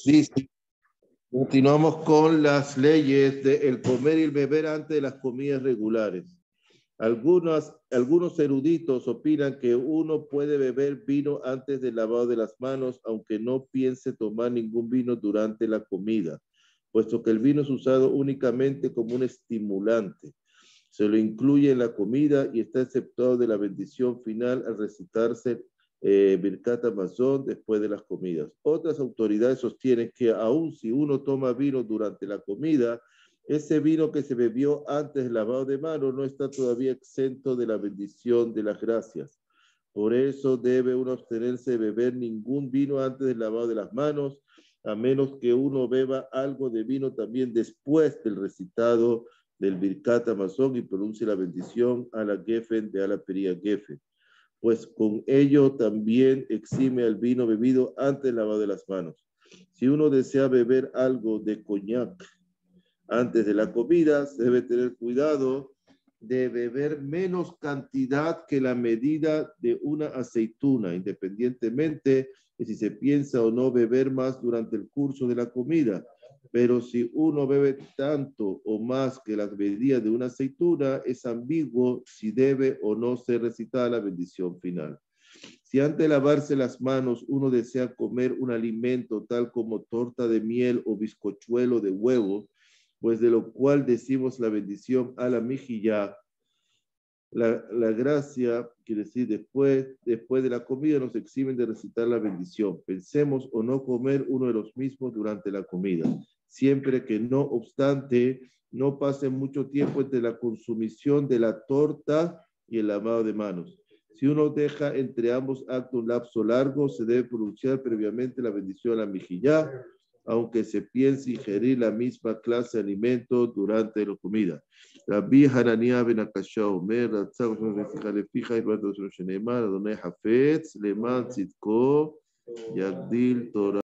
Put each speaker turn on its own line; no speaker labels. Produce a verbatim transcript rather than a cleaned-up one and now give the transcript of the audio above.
Listo. Continuamos con las leyes de el comer y el beber antes de las comidas regulares. Algunos, algunos eruditos opinan que uno puede beber vino antes del lavado de las manos, aunque no piense tomar ningún vino durante la comida, puesto que el vino es usado únicamente como un estimulante. Se lo incluye en la comida y está exceptuado de la bendición final al recitarse eh, Birkat Hamazon después de las comidas. Otras autoridades sostienen que aun si uno toma vino durante la comida, ese vino que se bebió antes del lavado de manos no está todavía exento de la bendición de las gracias. Por eso debe uno abstenerse de beber ningún vino antes del lavado de las manos, a menos que uno beba algo de vino también después del recitado del Birkat Hamazon y pronuncie la bendición a la Gefen de a la Pería Gefen, pues con ello también exime al vino bebido antes del lavado de las manos. Si uno desea beber algo de coñac antes de la comida, se debe tener cuidado de beber menos cantidad que la medida de una aceituna, independientemente de si se piensa o no beber más durante el curso de la comida. Pero si uno bebe tanto o más que la medida de una aceituna, es ambiguo si debe o no ser recitada la bendición final. Si antes de lavarse las manos uno desea comer un alimento tal como torta de miel o bizcochuelo de huevo, pues de lo cual decimos la bendición a la mejilla, la, la gracia, quiere decir, después, después de la comida nos eximen de recitar la bendición. Pensemos o no comer uno de los mismos durante la comida, siempre que no obstante no pase mucho tiempo entre la consumición de la torta y el lavado de manos. Si uno deja entre ambos actos un lapso largo, se debe pronunciar previamente la bendición a la mejilla, aunque se piense ingerir la misma clase de alimento durante la comida. Rabbi Hanania ben Akasha Omer, Ratzak Lefija y Rato Shenemar, Adonai Hafetz, Leman Tzidko, Yagdil Torah.